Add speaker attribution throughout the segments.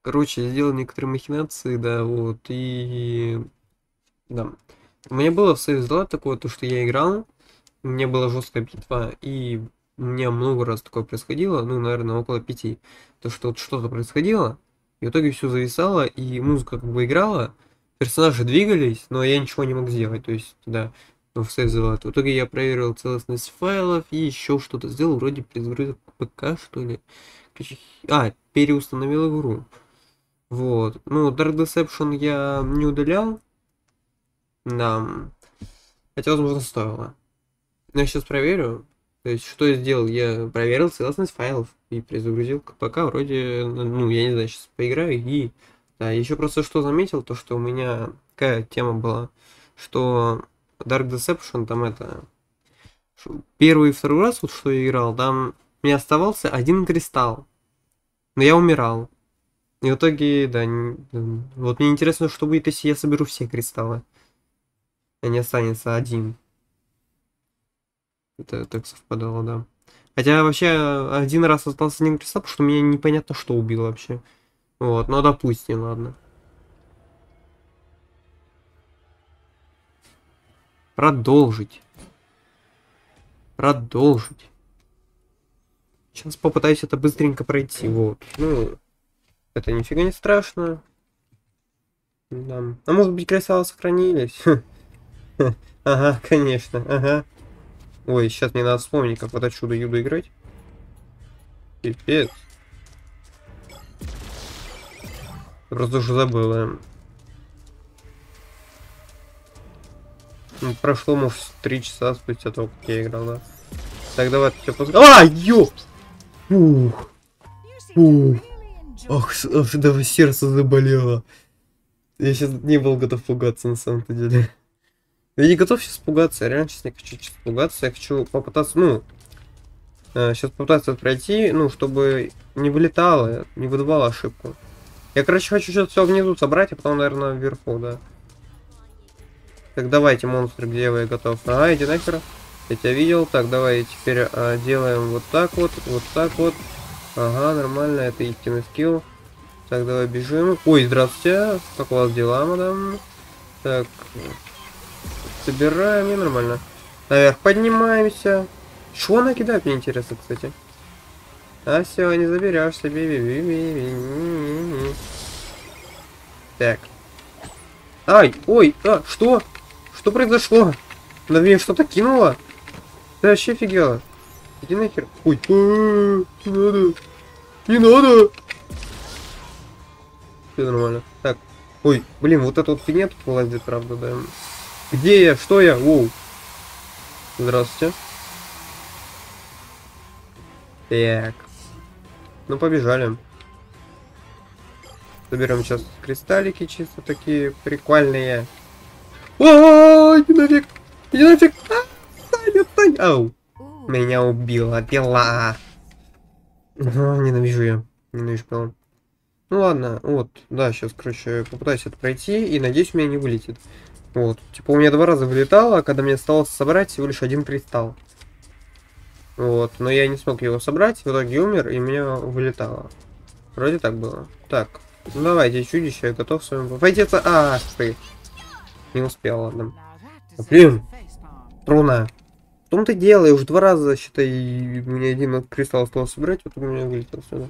Speaker 1: Короче, я сделал некоторые махинации, да, вот, и... Да. У меня было в Saves the Lab такое, то, что я играл, у меня была жесткая битва, и у меня много раз такое происходило, ну, наверное, около 5. То, что вот что-то происходило, и в итоге все зависало, и музыка как бы играла, персонажи двигались, но я ничего не мог сделать, то есть, да, в Save the Lab. В итоге я проверил целостность файлов и еще что-то сделал, вроде перезагрузил ПК, что ли. Короче, переустановил игру. Вот. Ну, Dark Deception я не удалял. Да. Хотя, возможно, стоило. Но я сейчас проверю. То есть, что я сделал? Я проверил целостность файлов и перезагрузил КПК. Вроде, ну, я не знаю, сейчас поиграю и... Да, еще просто что заметил, то, что у меня такая тема была, что Dark Deception, там это... Первый и второй раз, вот что я играл, там у меня оставался один кристалл. Но я умирал. И в итоге, да, вот мне интересно, что будет, если я соберу все кристаллы, а не останется один. Это так совпадало, да. Хотя вообще один раз остался один кристалл, потому что мне непонятно, что убил вообще. Вот, ну допустим, ладно. Продолжить. Продолжить. Сейчас попытаюсь это быстренько пройти, вот. Ну, это нифига не страшно. Да. А может быть, кристаллы сохранились? Ага, конечно, ага. Ой, сейчас мне надо вспомнить, как в это чудо-юдо играть. Пипец. Просто уже забыла. Ну, прошло, может, 3 часа спустя того, как я играл, да. Так, давай, ты что. Ёп! Ух! Ух! Ах, даже сердце заболело. Я сейчас не был готов пугаться, на самом-то деле. Я не готов сейчас пугаться, я реально сейчас не хочу сейчас пугаться. Я хочу попытаться, ну, сейчас попытаться пройти, ну, чтобы не вылетало, не выдавало ошибку. Я, короче, хочу сейчас все внизу собрать, а потом, наверное, вверху, да. Так, давайте, монстры, где вы, готов? Ага, иди нахер. Я тебя видел. Так, давай теперь делаем вот так вот, вот так вот. Ага, нормально, это истинный скилл. Так, давай бежим. Ой, здравствуйте. Как у вас дела, мадам? Так, собираем, и нормально. Наверх поднимаемся. Что она кидает, мне интересно, кстати. А, все, не заберешься. Так. Ай, ой, что? Что произошло? На меня что-то кинуло? Ты вообще офигела? Иди нахер. Ой, не надо. Не надо. Все нормально. Так. Ой, блин, вот это вот фигня тут вылазит, правда, да. Где я? Что я? Оу. Здравствуйте. Так. Ну, побежали. Соберем сейчас кристаллики чисто такие прикольные. Иди нафиг! Иди нафиг! Отстань, отстань! Ау! Меня убила пила. Ненавижу я. Ненавижу пилу. Ну ладно, вот, да, сейчас, короче, попытаюсь это пройти, и надеюсь, у меня не вылетит. Вот, типа у меня 2 раза вылетало, а когда мне осталось собрать всего лишь 1 кристалл. Вот, но я не смог его собрать, в итоге умер, и меня вылетало. Вроде так было. Так, ну давайте, чудище, я готов с вами пофайтиться. Ты. Не успел, ладно. Блин, руна. В том-то дело, я уже 2 раза, считай, мне 1 кристалл осталось собрать, вот у меня вылетел сюда.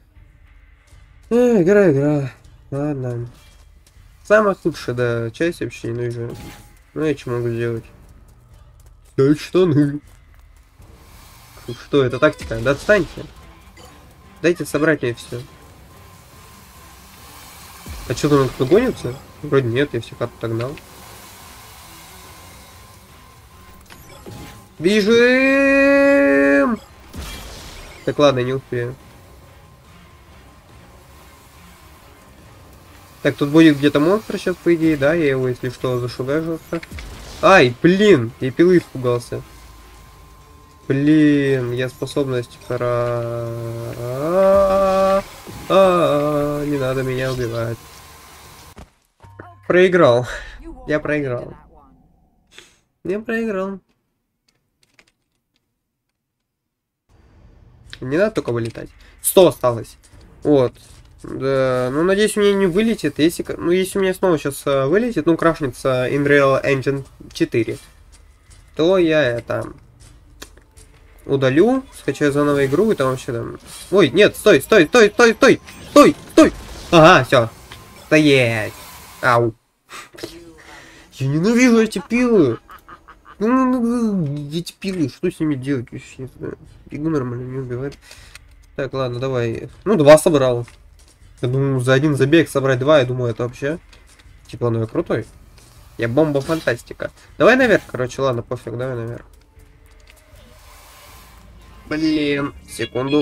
Speaker 1: Игра. Ладно. Самая худшая, да, часть вообще ненавижу. Ну я что могу сделать? Снять штаны. Что, это тактика? Да отстаньте. Дайте собрать мне все. А что там кто гонится? Вроде нет, я всех отогнал. Бежим! Так, ладно, не успею. Так, тут будет где-то монстр сейчас, по идее, да? Я его, если что, зашугаю жестко. Ай, блин! Я пилы испугался. Блин, я способность не надо меня убивать. Проиграл. Я проиграл. Я проиграл. Не надо только вылетать. 100 осталось. Вот. Да, ну надеюсь, у меня не вылетит. Если, ну, если у меня снова сейчас вылетит, ну, крашнется Unreal Engine 4, то я это удалю, скачаю заново игру и там вообще там... Ой, нет, стой, стой, стой, стой, стой, стой, стой! Ага, все. Стоять! Ау. Я ненавижу эти пилы! Эти пилы, что с ними делать? Я вообще не знаю. Фигу нормально не убивает. Так, ладно, давай. Ну, два собрал. Я думаю, за один забег собрать два, я думаю, это вообще... Типа, ну я крутой. Я бомба фантастика. Давай наверх, короче, ладно, пофиг, давай наверх. Блин, секунду.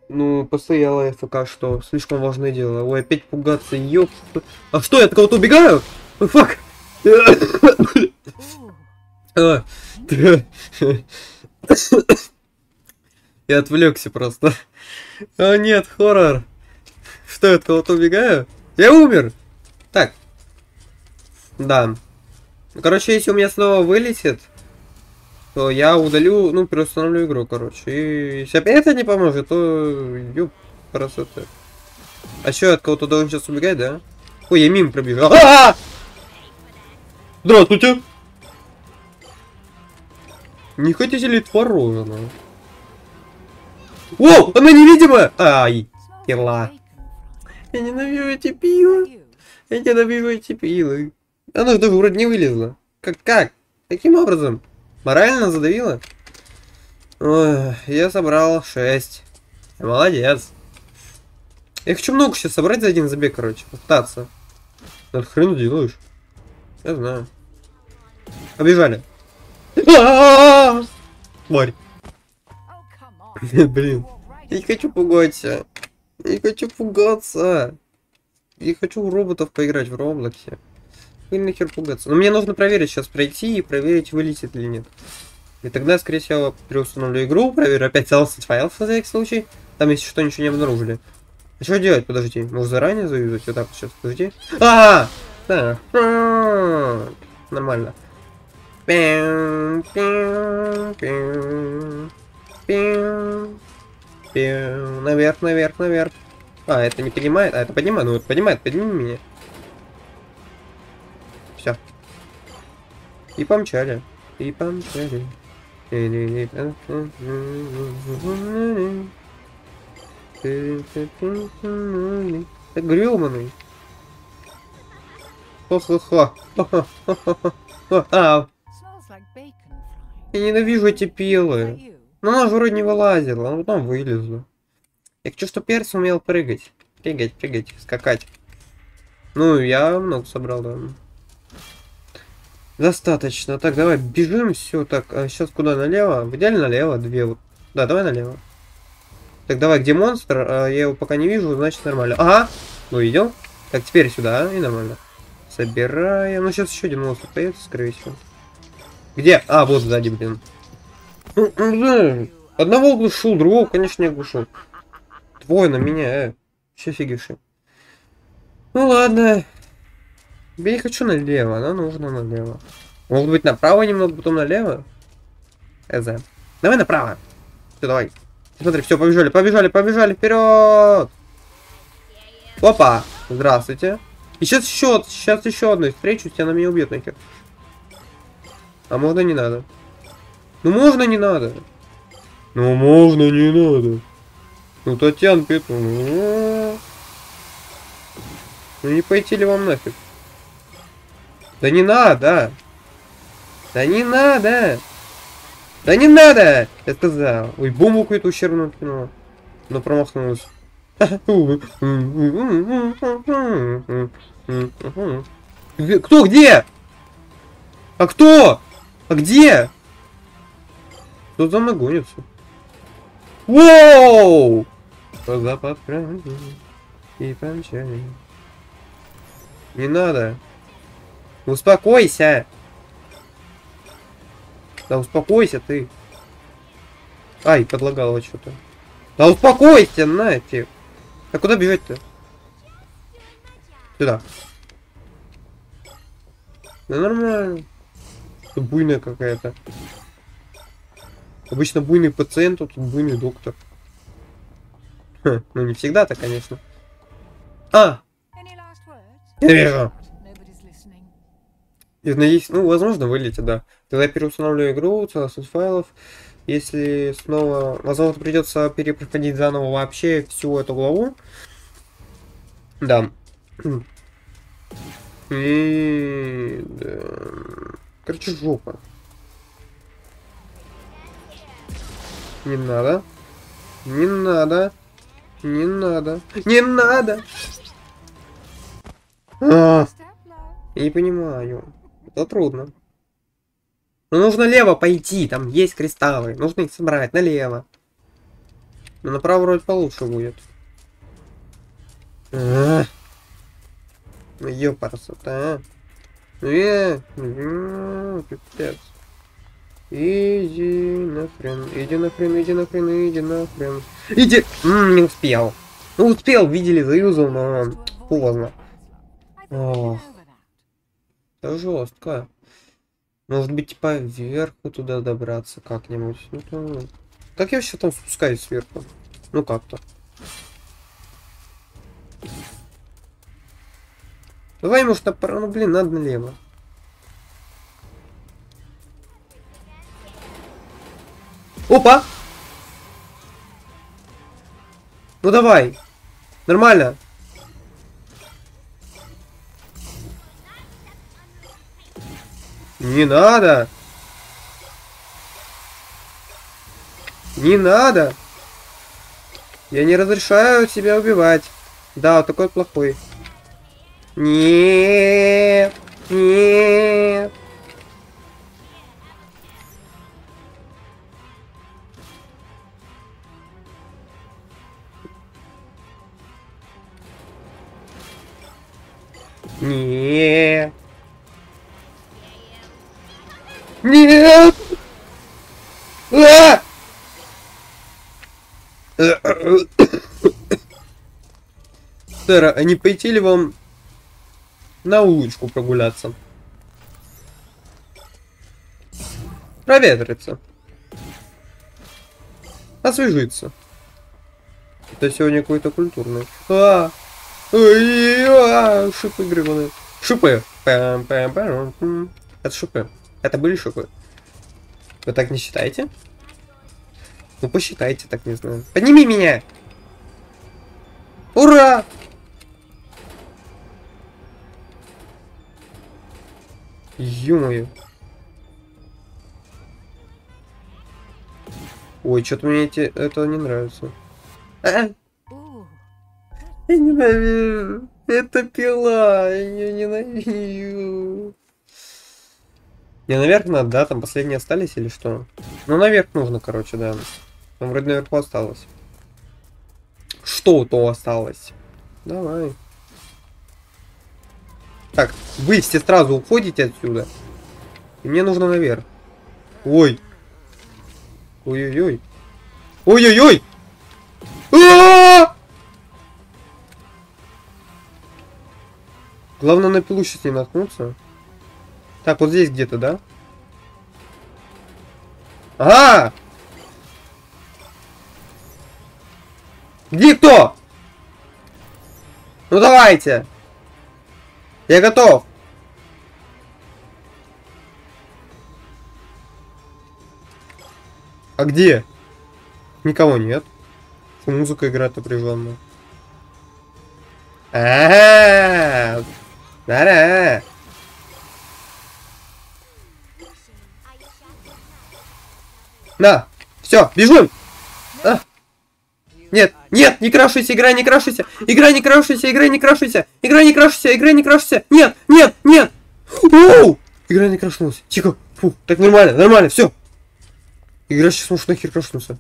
Speaker 1: Ну, постояла я ФК, что слишком важное дело. Ой, опять пугаться, ёп. А что, я от кого-то убегаю? Ой, фак. А, я отвлекся просто. А, нет, хоррор. Что, я от кого-то убегаю? Я умер. Так, да. Короче, если у меня снова вылетит, то я удалю, ну, переустановлю игру, короче. И если опять это не поможет, то ёп, красота. А что, от кого-то должен сейчас убегать, да? Ой, я мимо пробежал. Здравствуйте! Не хотите ли творожного? О, она невидимая! Ай, перла. Я ненавижу эти пилы. Я ненавижу эти пилы. Она же даже вроде не вылезла. Как? Каким образом? Морально задавила? Ой, я собрал 6. Молодец. Я хочу много сейчас собрать за один забег, короче. Попытаться. Ты хрен делаешь? Я знаю. Побежали. Тварь. Блин. Я не хочу пугаться. Я не хочу пугаться. Я хочу в роботов поиграть в Роблоксе. Вы нахер пугаться. Но мне нужно проверить сейчас, пройти и проверить, вылетит или нет. И тогда, скорее всего, переустановлю игру, проверю опять целостность файлов на всякий случай. Там, если что, ничего не обнаружили. А что делать? Подожди. Может заранее заюзать? Вот так вот сейчас, подожди. Да. Нормально. Наверх. А, это не поднимает? А, это поднимает? Ну, это поднимает, подними меня. Все. И помчали. Это грёманый. Хо-хо-хо. А, я ненавижу эти пилы. Ну, она же вроде не вылазила, она потом вылезла. Я хочу, чтобы перс умел прыгать. Прыгать, скакать. Ну, я много собрал, да. Достаточно. Так, давай, бежим, все. Так, а сейчас куда, налево? В идеале налево, две вот. Да, давай налево. Так, давай, где монстр? Я его пока не вижу, значит нормально. Ага, ну идем. Так, теперь сюда, и нормально. Собираем. Ну, сейчас еще один монстр появится, скорее всего. Где? А, вот сзади, блин. Одного оглушил, другого, конечно, не оглушил. Двое на меня, Все фигиши. Ну ладно. Я не хочу налево, нам нужно налево. Может быть направо немного, потом налево? Давай направо. Все, давай. Смотри, все, побежали вперед! Опа! Здравствуйте. И сейчас еще одну встречу, тебя на меня убьет нахер. А можно не надо? Ну можно не надо. Ну можно не надо. Ну Татьяна Петровна. Ну не пойти ли вам нафиг? Да не надо! Да не надо! Да не надо! Я сказал. Ой, бомбу какую-то ущербную кинула. Но промахнулась. Кто? Где? А кто? А где? Кто за мной гонится? Воу! Запад и помчали. Не надо. Успокойся. Да успокойся ты. Ай, подлагало что-то. Да успокойся, нафиг. А куда бежать-то? Сюда. Да нормально. Тут буйная какая-то. Обычно буйный пациент, а тут буйный доктор. Ха, ну не всегда-то, конечно. А! Я вижу. Есть, ну, возможно, вылетит, да. Тогда я переустанавливаю игру, целостность файлов. Если снова... Возможно, придется перепроходить заново вообще всю эту главу. Да. И... Да. Короче, жопа. Не надо. Не надо. Не надо. Не надо! Я не понимаю. Это трудно. Но нужно лево пойти, там есть кристаллы. Нужно их собрать налево. Но направо вроде получше будет. Ну ёпарасота. Пипец. Иди нахрен, иди нахрен, иди нахрен, иди нахрен. Иди! Не успел. Ну успел, видели, заюзал, но поздно. Ох, это жестко. Может быть, типа вверху туда добраться как-нибудь. Ну, то... Как я вообще там спускаюсь сверху? Ну как-то. Давай, может, направо. Ну, блин, надо налево. Опа! Ну давай. Нормально. Не надо. Не надо. Я не разрешаю себя убивать. Да, вот такой плохой. Нет. Нет. Нет. Нет. А! Сэра, а не пойти ли вам на улочку прогуляться? Проветриться. Освежиться. Это сегодня какой-то культурный. Шипы гребаные. Шипы. Это шипы. Это были шипы. Вы так не считаете? Ну посчитайте, так не знаю. Подними меня! Ура! Ё-моё. Ой, что-то мне это не нравится. Я ненавижу. Это пила. Я ее ненавижу. Не, наверх надо, да? Там последние остались или что? Ну, наверх нужно, короче, да. Там вроде наверху осталось. Что-то осталось. Давай. Так, вы все сразу уходите отсюда. И мне нужно наверх. Ой. Ой-ой-ой. Ой-ой-ой! Главное на пилу сейчас не наткнуться. Так, вот здесь где-то, да? Ага! Где кто? Ну давайте! Я готов! А где? Никого нет. Музыка играет напряженно. Да-да. На, все, бежим. Нет, нет, не крашуйся, игра, не крашуйся. Игра, не крашуйся, игра, не крашуйся. Игра, не крашуйся, игра, не крашуйся. Нет, нет, нет. Оу! Игра не крашнулась. Тихо. Фу, так нормально, нормально, все. Игра сейчас может нахер крашнуться.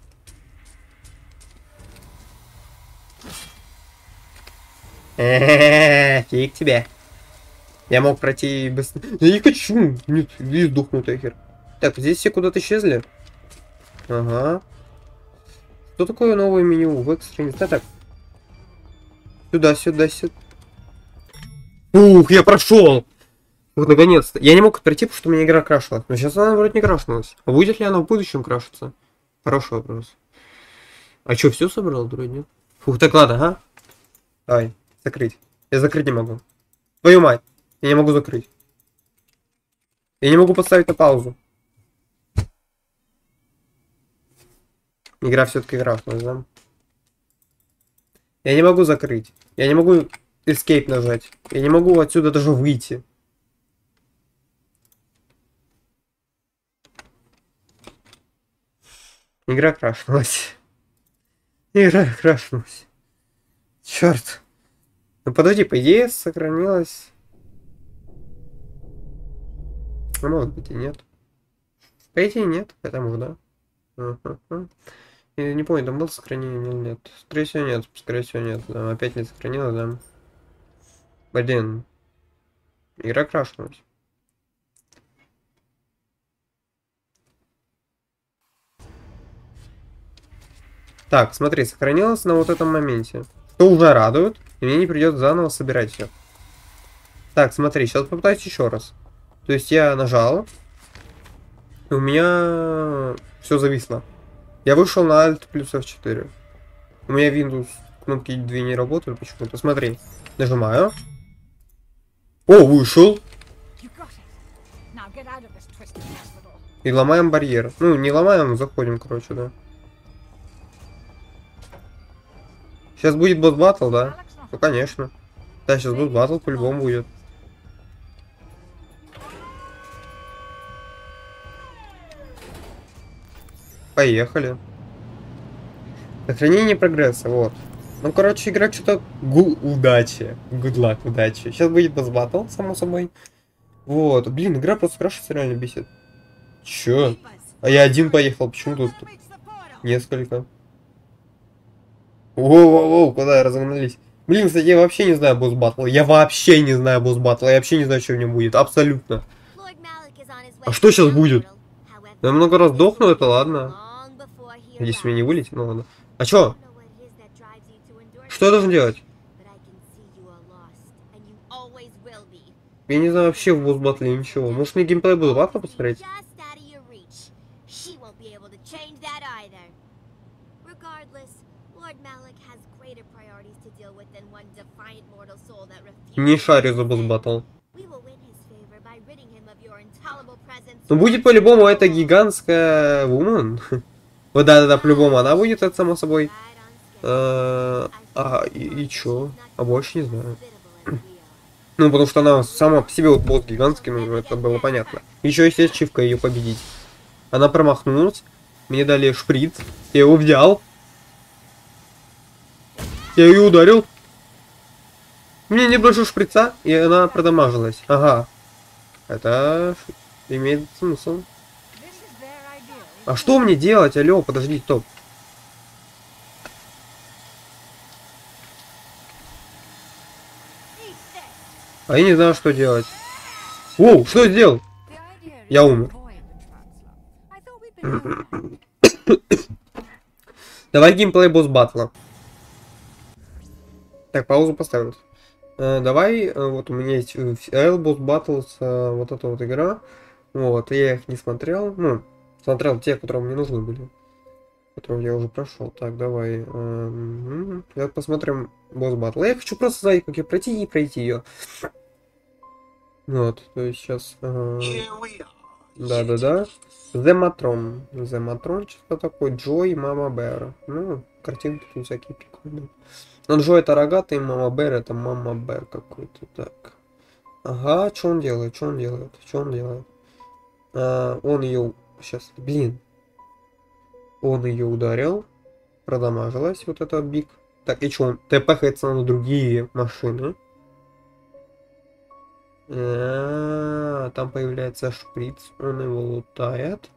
Speaker 1: Фиг тебе. Я мог пройти быстрее. Я не хочу. Нет, и сдохну нахер. Так, здесь все куда-то исчезли. Ага. Что такое новое меню в экстреме? Да, так. Сюда, сюда, сюда. Ух, я прошел! Вот наконец-то. Я не мог пройти, потому что у меня игра крашилась. Но сейчас она вроде не крашнулась. А будет ли она в будущем крашиться? Хороший вопрос. А что, все собрал, вроде нет? Фух, так ладно, ага. Давай, закрыть. Я закрыть не могу. Твою мать. Я не могу закрыть. Я не могу поставить на паузу. Игра все-таки крашнулась, да? Я не могу закрыть. Я не могу Escape нажать. Я не могу отсюда даже выйти. Игра крашнулась. Игра крашнулась. Черт. Ну подожди, по идее сохранилась. Ну, может быть и нет. По идее нет, потому что да. Я не помню, там было сохранение или нет. Скорее всего нет, скорее всего нет. Да, опять не сохранилось, да. Блин. Игра крашнулась. Так, смотри, сохранилось на вот этом моменте. Что уже радует, и мне не придется заново собирать все. Так, смотри, сейчас попытаюсь еще раз. То есть я нажал, и у меня все зависло. Я вышел на Alt плюс F4. У меня Windows кнопки 2 не работают почему-то. Смотри, нажимаю. О, вышел. И ломаем барьер. Ну, не ломаем, заходим, короче, да. Сейчас будет босс батл, да? Ну, конечно. Да, сейчас босс батл по-любому будет. Поехали. Сохранение прогресса, вот. Ну, короче, игра что-то... Удачи. Good luck, удачи. Сейчас будет босс батл, само собой. Вот. Блин, игра просто крашится, реально бесит. Чё? А я один поехал, почему тут несколько? Воу-воу-воу, куда разогнались? Блин, кстати, я вообще не знаю босс батл. Я вообще не знаю босс батл. Я вообще не знаю, что в нем будет. Абсолютно. А что сейчас будет? Я много раз дохну, это ладно. Надеюсь, меня не вылетит, ну ладно. А чё? Что я должен делать? Я не знаю вообще в босс батле ничего. Может, мне геймплей буду батла посмотреть? Не шарю за босс батл. Ну будет по-любому это гигантская вумен. Вот да-да-да, по-любому она будет, это само собой. И чё? А больше не знаю. Ну, потому что она сама по себе вот босс гигантский, ну, это было понятно. Еще есть ачивка ее победить. Она промахнулась. Мне дали шприц. Я его взял. Я ее ударил. Мне не больше шприца, и она продамажилась. Ага. Это имеет смысл. А что мне делать? Алло, подожди, стоп. А я не знаю, что делать. Воу, что я сделал? Я умер. Давай геймплей босс батла. Так, паузу поставлю. Давай, вот у меня есть L Boss Battles, вот эта вот игра. Вот, я их не смотрел. Ну, смотрел те, которые мне нужны были. Которые я уже прошел. Так, давай. Давай посмотрим Boss Battle. Я хочу просто знать, как ее пройти и пройти ее. Вот, то есть сейчас... Да-да-да. Зематрон. Зематрон, что такое? Джой, Мама Бэр. Ну, картинки тут всякие прикольные. Но Джой это рогатый, Мама Бэр это Мама Бэр какой-то. Так. Ага, что он делает? Что он делает? Что он делает? Он ее... Сейчас, блин. Он ее ударил. Продамажилась вот эта биг. Так, и что он? ТПХается на другие машины. Там появляется шприц. Он его лутает.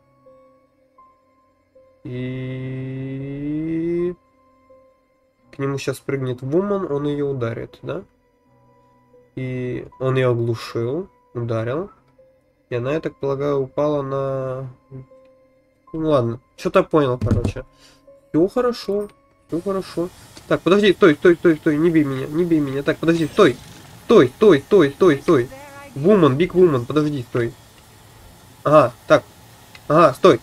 Speaker 1: И... К нему сейчас прыгнет Вуман, он ее ударит, да? И он ее оглушил, ударил. И она, я так полагаю, упала на... Ну ладно, что-то понял, короче. Все хорошо, все хорошо. Так, подожди, стой, не бей меня, не бей меня. Так, подожди, стой. Стой. Вуман, биг вуман, подожди, стой. Ага, так. Ага, стой.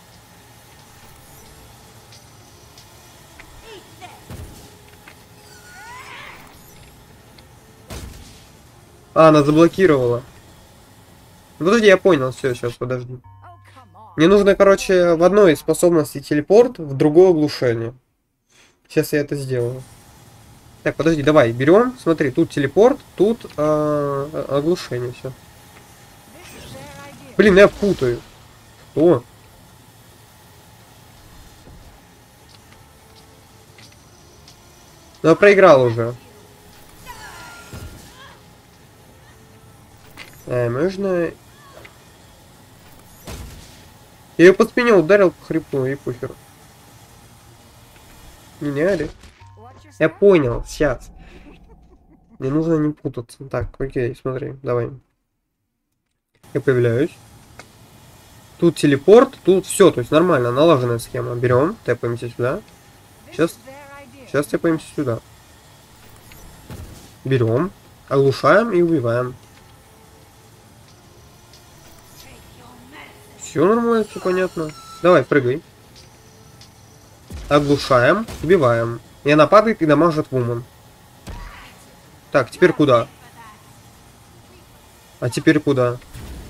Speaker 1: Она заблокировала. Подожди, я понял, все, сейчас, подожди. Мне нужно, короче, в одной из способностей телепорт, в другое оглушение. Сейчас я это сделаю. Так, подожди, давай, берем. Смотри, тут телепорт, тут оглушение, все. Блин, я путаю. Что? Ну, я проиграл уже. Можно... Я ее по спине ударил по хребту, и похер. Не надо. Я понял, сейчас. Мне нужно не путаться. Так, окей, смотри, давай. Я появляюсь. Тут телепорт, тут все, то есть нормально, налаженная схема. Берем, тэпаемся сюда. Сейчас тэпаемся сюда. Берем, оглушаем и убиваем. Все нормально, все понятно. Давай, прыгай. Оглушаем, убиваем. И она падает и дамажит вумен. Так, теперь куда? А теперь куда?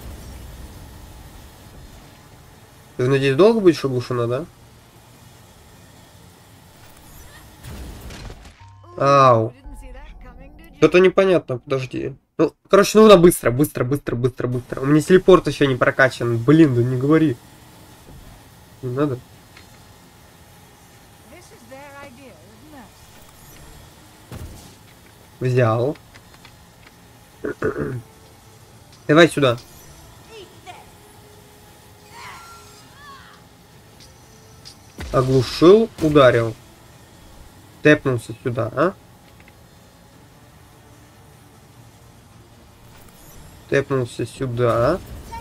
Speaker 1: Ты, надеюсь, долго будешь оглушена, да? Ау. Что-то непонятно, подожди. Ну, короче, нужно быстро. У меня телепорт еще не прокачан. Блин, да не говори. Не надо. Взял. Давай сюда. Оглушил, ударил. Тэпнулся сюда, а? Тэпнулся сюда.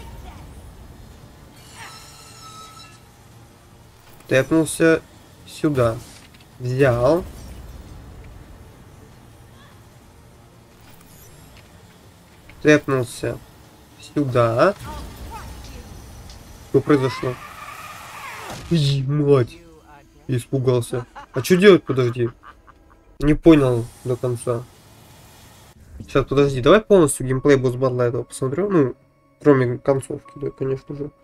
Speaker 1: Тэпнулся сюда. Взял. Тэпнулся сюда. Что произошло? Ой, мать. Испугался. А что делать, подожди? Не понял до конца. Сейчас, подожди, давай полностью геймплей босс батла этого посмотрю. Ну, кроме концовки, да, конечно же.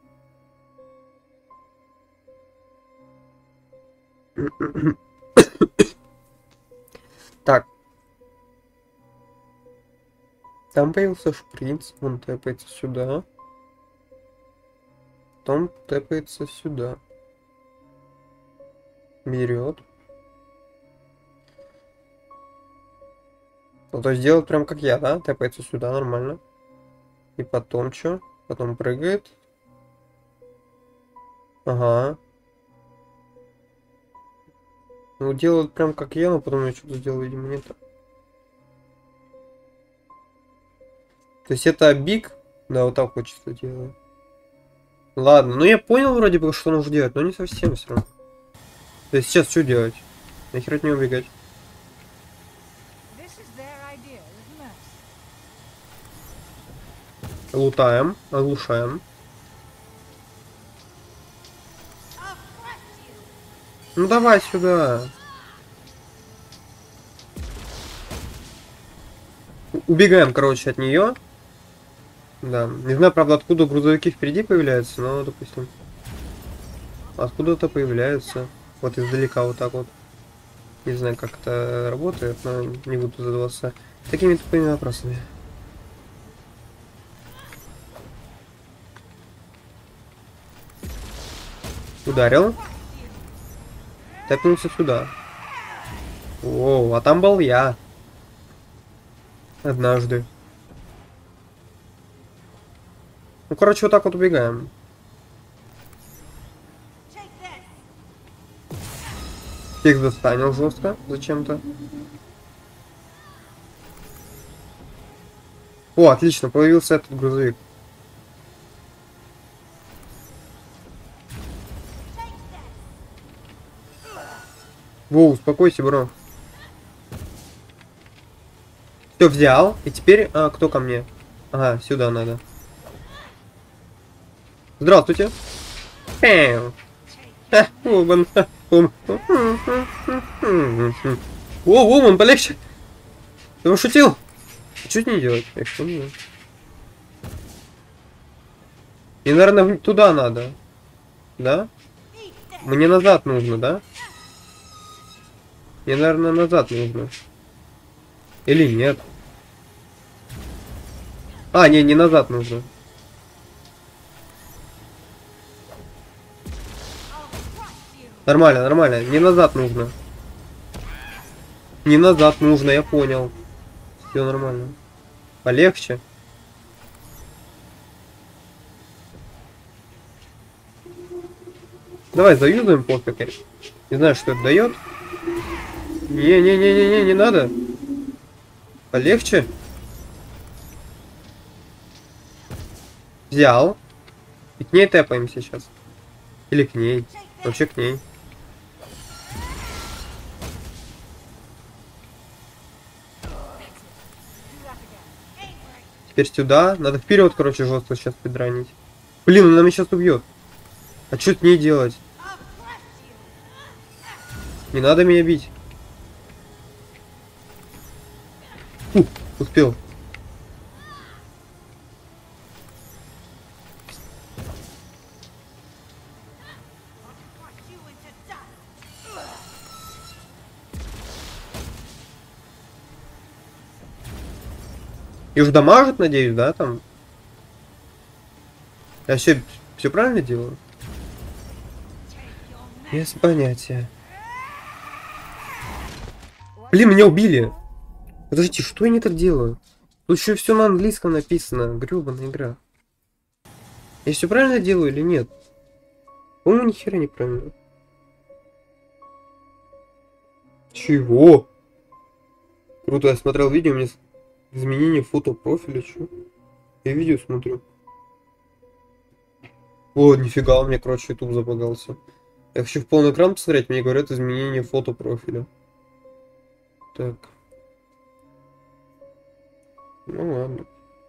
Speaker 1: Так. Там появился шприц, он тэпается сюда. Потом тэпается сюда. Берет. Ну, то есть делает прям как я, да? Тэпается сюда, нормально. И потом что? Потом прыгает. Ага. Ну, делает прям как я, но потом я что-то сделал, видимо, не так. То есть это биг? Да, вот так вот что делаю. Ладно, ну я понял вроде бы, что нужно делать, но не совсем все равно. То есть сейчас что делать? Нахер от него убегать? Лутаем, оглушаем. Ну давай сюда. Убегаем, короче, от нее. Да. Не знаю, правда, откуда грузовики впереди появляются, но, допустим. Откуда-то появляются. Вот издалека вот так вот. Не знаю, как это работает, но не буду задаваться такими тупыми вопросами. Ударил. Тэпнулся сюда. Воу, а там был я. Однажды. Ну, короче, вот так вот убегаем. Их застанил жестко зачем-то. О, отлично, появился этот грузовик. Воу, успокойся, бро. Все, взял. И теперь, кто ко мне? Ага, сюда надо. Здравствуйте. О, Вуман, полегче. Ты пошутил? Чуть не делать. Я что не знаю. И, наверное, туда надо. Да? Мне назад нужно, да? Мне, наверное, назад нужно. Или нет? А, не назад нужно. Нормально, нормально. Не назад нужно. Не назад нужно, я понял. Все нормально. Полегче. Давай заюзаем пофиг. Не знаю, что это дает. Не-не-не-не-не, не надо. Полегче. Взял. И к ней тэпаем сейчас. Или к ней. Вообще к ней. Теперь сюда. Надо вперед, короче, жестко сейчас подранить. Блин, он меня сейчас убьет. А что с ней делать? Не надо меня бить. Успел. И уж дамажит, надеюсь, да, там? Я все правильно делаю? Без понятия. Блин, меня убили. Подождите, что я не так делаю? Тут еще все на английском написано. Гребаная игра. Я все правильно делаю или нет? По-моему, ни хера не правильно. Чего? Круто, я смотрел видео, мне изменение фото профиля, что? Я видео смотрю. О, нифига, у меня, короче, YouTube забагался. Я хочу в полный экран посмотреть, мне говорят изменение фото профиля. Так. Ну ладно.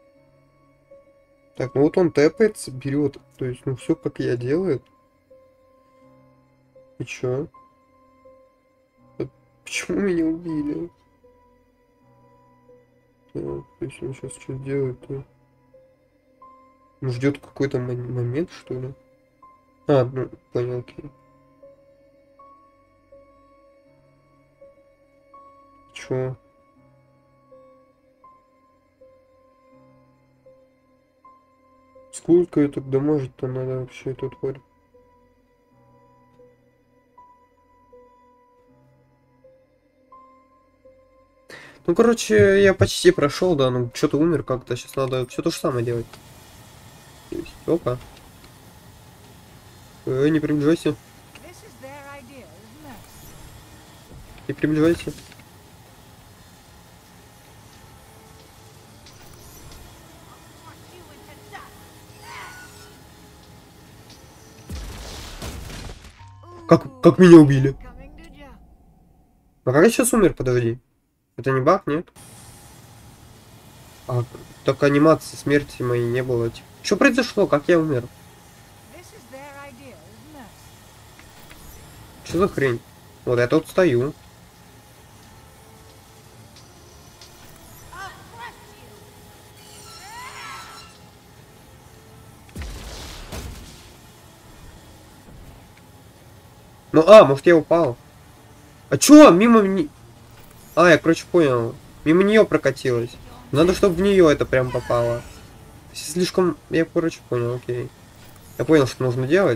Speaker 1: Так, ну вот он тэпается, берет. То есть, ну все как я делает. И чё? Почему меня убили? Так, то есть он сейчас что делает-то? Ну, ждет какой-то момент, что ли? А, ну, понял, окей. Чё? Сколько это дамажить-то надо вообще эту тварь? Ну, короче, я почти прошел, да, ну что-то умер как-то. Сейчас надо все то же самое делать. Опа. Не приближайся. Не приближайся. Как меня убили? А как я сейчас умер, подожди? Это не баг, нет? А, так анимации смерти моей не было. Что произошло? Как я умер? Что за хрень? Вот я тут стою. Ну, может я упал. А чё? Мимо мне... А, я, короче, понял. Мимо нее прокатилась. Надо, чтобы в нее это прям попало. Слишком... Я, короче, понял, окей. Я понял, что нужно делать.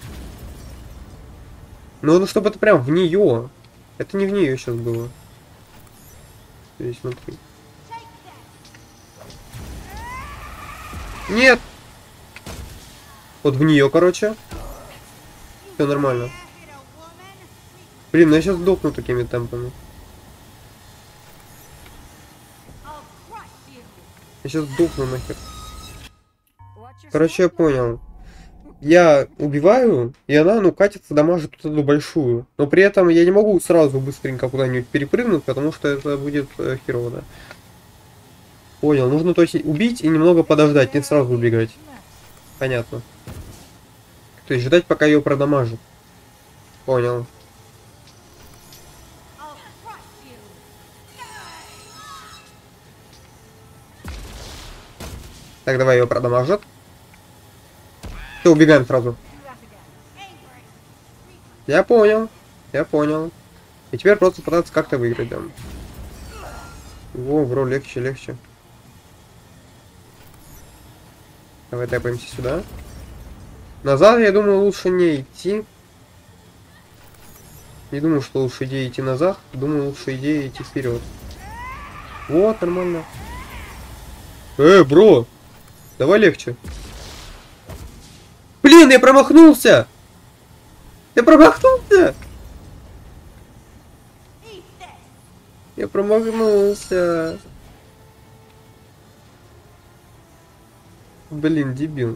Speaker 1: Но ну, чтобы это прям в нее. Это не в нее сейчас было. Здесь, смотри. Нет! Вот в нее, короче. Все нормально. Блин, ну я сейчас сдохну такими темпами. Я сейчас сдохну нахер. Короче, я понял. Я убиваю, и она, ну, катится, дамажит вот эту большую. Но при этом я не могу сразу быстренько куда-нибудь перепрыгнуть, потому что это будет херово, да. Понял, нужно то есть убить и немного подождать, не сразу убегать. Понятно. То есть ждать, пока ее продамажит. Понял. Так, давай ее продамажит. Все, убегаем сразу. Я понял. Я понял. И теперь просто пытаться как-то выиграть, да. Во, бро, легче, легче. Давай тэпаемся сюда. Назад, я думаю, лучше не идти. Не думаю, что лучше идея идти назад. Думаю, лучше идея идти вперед. Вот, нормально. Бро! Давай легче. Блин, я промахнулся! Я промахнулся! Я промахнулся! Блин, дебил.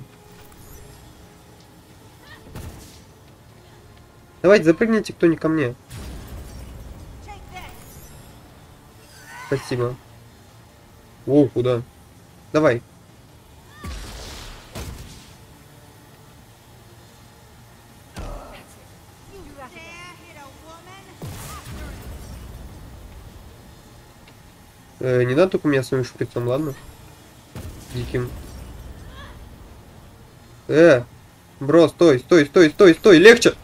Speaker 1: Давайте запрыгните кто-нибудь ко мне. Спасибо. О, куда? Давай. Не надо только меня своим шприцом, ладно? Диким. Бро, стой, стой, стой, стой, стой, легче!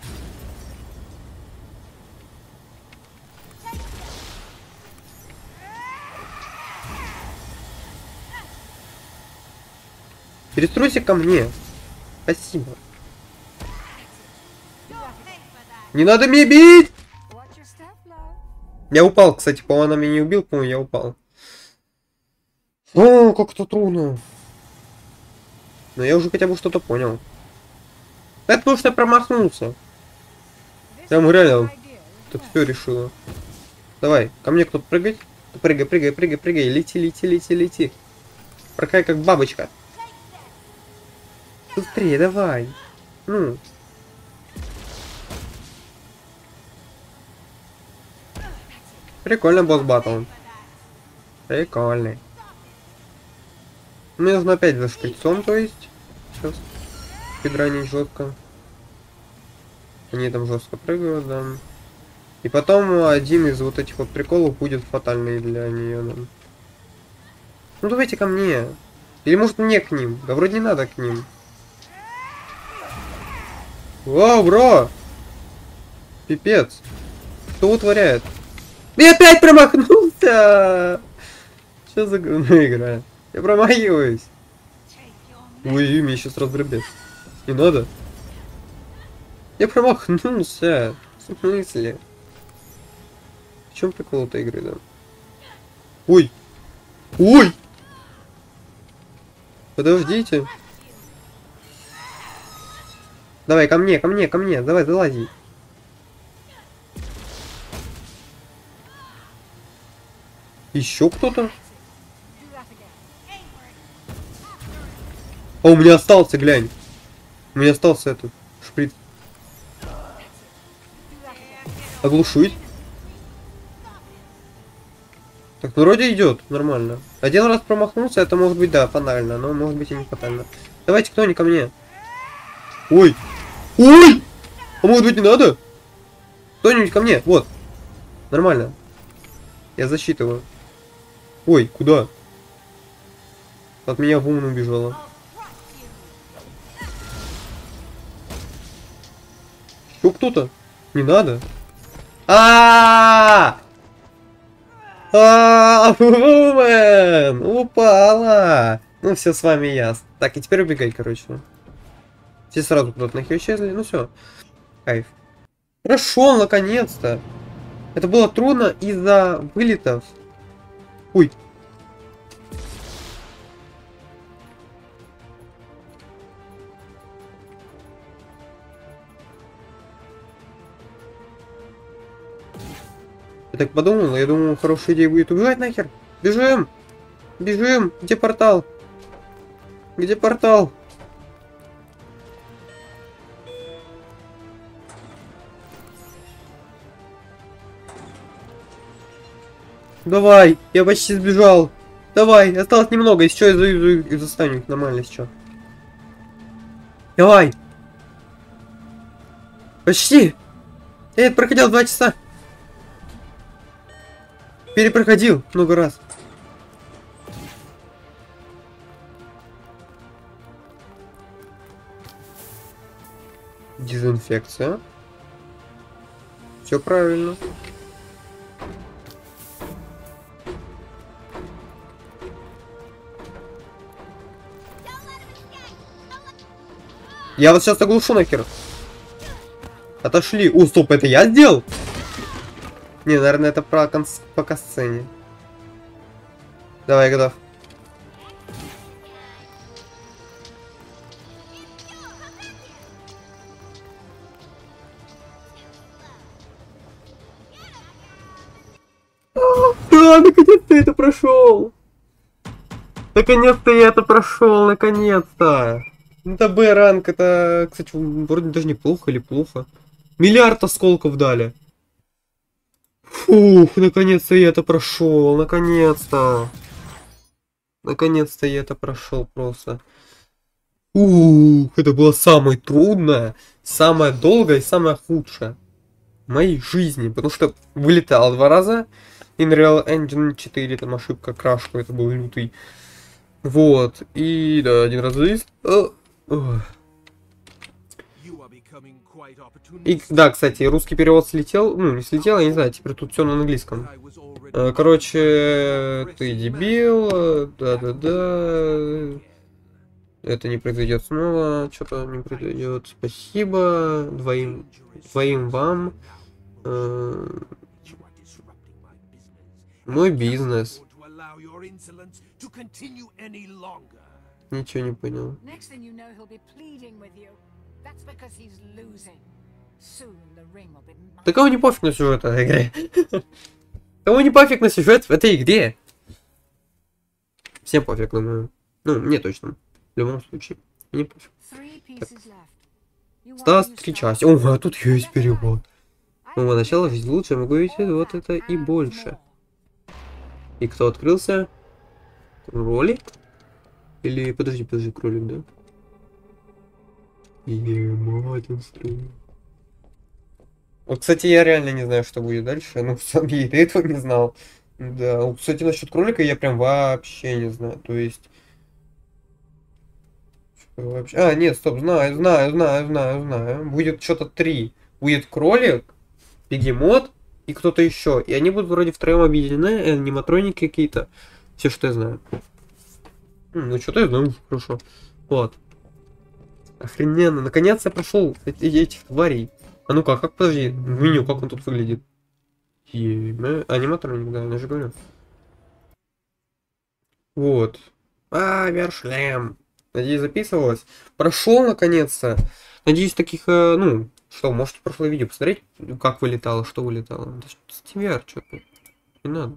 Speaker 1: Перестройся ко мне. Спасибо. Не надо меня бить! Я упал, кстати, по-моему, она меня не убил, по-моему, я упал. О, как это трудно. Но я уже хотя бы что-то понял. Это потому что я промахнулся. Прям реально тут все решила. Давай, ко мне кто-то прыгать. Прыгай, прыгай, прыгай, прыгай. Лети, лети, лети, лети. Прыгай как бабочка. Быстрее, давай. Ну. Прикольно босс батл. Прикольный. Мне нужно опять за шприцом, то есть. Сейчас. Спидранить жестко. Они там жестко прыгают, да. И потом один из вот этих вот приколов будет фатальный для нее. Да. Ну давайте ко мне. Или может мне к ним. Да вроде не надо к ним. Вау, бро! Пипец. Что утворяет? Я опять промахнулся! Что за игра? Я промахиваюсь. Ой, меня сейчас раздробят. Не надо. Я промахнулся. В смысле? В чем прикол этой игры, да? Ой! Ой! Подождите. Давай, ко мне, ко мне, ко мне. Давай, залази. Еще кто-то? А у меня остался, глянь. У меня остался этот шприц. Оглушить. Так, ну вроде идет, нормально. Один раз промахнулся, это может быть, да, фатально, но может быть и не фатально. Давайте кто-нибудь ко мне. Ой! Ой! А может быть не надо? Кто-нибудь ко мне, вот. Нормально. Я засчитываю. Ой, куда? От меня в ум убежала. Еще кто-то? Не надо. Вумен! Упала! Ну все, с вами ясно. Так, и теперь убегай, короче. Все сразу куда-то нахер исчезли. Ну все. Кайф. Прошел, наконец-то. Это было трудно из-за вылетов. Ой. Я так подумал, я думал, хорошая идея будет убивать нахер. Бежим! Бежим! Где портал? Где портал? Давай! Я почти сбежал! Давай! Осталось немного, еще я застану их нормально сейчас. Давай! Почти! Я это проходил 2 часа! Перепроходил много раз. Дезинфекция. Все правильно. Я вот сейчас оглушу нахер. Отошли. О, стоп, это я сделал? Не, наверное, это по касцене. Давай, готов. Ура! Наконец-то я это прошел! Наконец-то я это прошел, наконец-то! Это Б-ранг, это, кстати, вроде даже неплохо или плохо. Миллиард осколков дали. Фух, наконец-то я это прошел, наконец-то. Наконец-то я это прошел просто. Ух, это было самое трудное, самое долгое и самое худшее в моей жизни. Потому что вылетал 2 раза. Unreal Engine 4, там ошибка, краш какой-то был лютый. Вот. И да, 1 раз завис. И да, кстати, русский перевод слетел. Ну, не слетел, я не знаю, теперь тут все на английском. Короче, ты дебил. Да-да-да. Это не произойдет снова. Что-то не произойдет. Спасибо. Двоим вам. Мой бизнес. Ничего не понял. Да кому не пофиг на сюжет в этой игре? Кому не пофиг на сюжет в этой игре? Всем пофиг, думаю. Ну, мне точно. В любом случае. Не пофиг. Осталось 3 части. О, а тут есть перевод. Ну, начало жизнь лучше, могу видеть вот это и больше. И кто открылся? Кролик? Или, подожди, кролик, да? Ебать, он строит. Вот, кстати, я реально не знаю, что будет дальше. Ну, сам я и до этого не знал. Да, вот, кстати, насчет кролика я прям вообще не знаю. То есть... Вообще... А, нет, стоп, знаю. Будет что-то 3. Будет кролик, бегемот и кто-то еще. И они будут вроде втроем объединены, аниматроники какие-то. Все, что я знаю. Ну, что-то я знаю, хорошо. Вот. Охрененно. Наконец я прошел этих тварей. А ну как подожди, в меню, как он тут выглядит? Аниматроник, да, я же говорю. Вот. Вершлем. Надеюсь, записывалось. Прошел наконец-то. Надеюсь, таких, ну, что, можете прошлое видео посмотреть, как вылетало, что вылетало. Стивер, что-то. Не надо.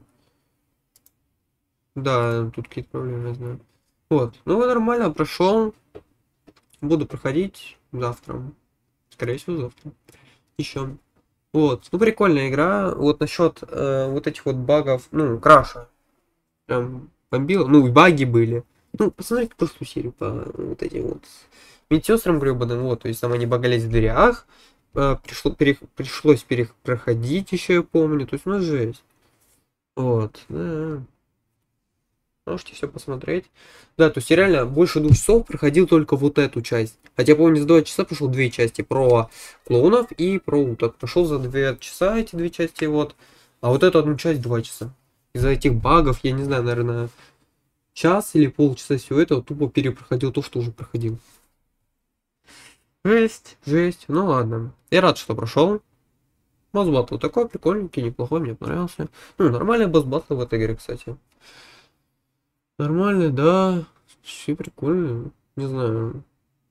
Speaker 1: Да, тут какие-то проблемы, я знаю. Вот. Ну, нормально, прошел. Буду проходить завтра. Скорее всего, завтра. Еще. Вот. Ну, прикольная игра. Вот насчет вот этих вот багов, ну, краша. Прям бомбило. Ну, и баги были. Ну, посмотрите прошлую серию по вот этим вот медсестрам гребаным. Вот, то есть там они багались в дырях. Пришлось проходить еще, я помню. То есть, ну, жесть. Вот, да. Можете все посмотреть. Да, то есть я реально больше 2 часов проходил только вот эту часть. Хотя, помню, за 2 часа прошел 2 части про клоунов и про уток. Прошел за 2 часа эти 2 части, вот. А вот эту одну часть 2 часа. Из-за этих багов, я не знаю, наверное, час или полчаса всего этого тупо перепроходил то, что уже проходил. Жесть. Ну ладно. Я рад, что прошел. Босс батл такой прикольненький, неплохой, мне понравился. Ну, нормальный босс батл в этой игре, кстати. Нормально, да. Все прикольно. Не знаю.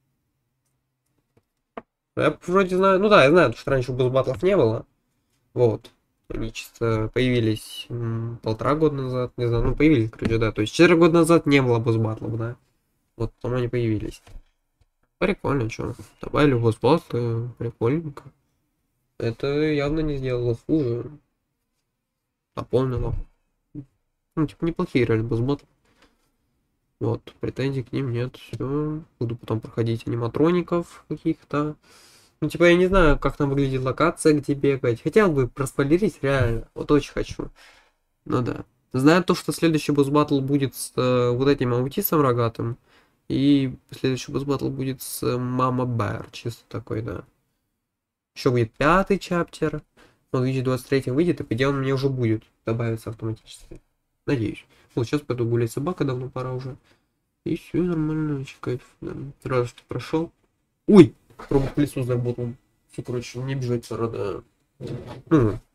Speaker 1: Я вроде знаю. Ну да, я знаю, что раньше босс батлов не было. Вот. Они чисто появились 1,5 года назад. Не знаю, ну появились, короче, да. То есть 4 года назад не было босс батлов, да. Вот, потом они появились. Прикольно, что. Добавили босс батлы. Прикольненько. Это явно не сделало хуже. Дополнило. Ну, типа, неплохие реально босс батлы. Вот, претензий к ним нет. Все. Буду потом проходить аниматроников каких-то. Ну, типа, я не знаю, как там выглядит локация, где бегать. Хотел бы проспойлерить, реально. Вот очень хочу. Ну да. Знаю то, что следующий босс батл будет с вот этим аутистом рогатым. И следующий босс батл будет с Мама Бэр. Чисто такой, да. Еще будет 5-й чаптер. Он в 2023 выйдет, и по идее он мне уже будет добавиться автоматически. Надеюсь. Вот сейчас пойду гулять, собака, давно пора уже. И все нормально, очень кайф. Да. Раз что прошел. Ой! Робот-пылесос заработал. Все, короче, не бежать, рада.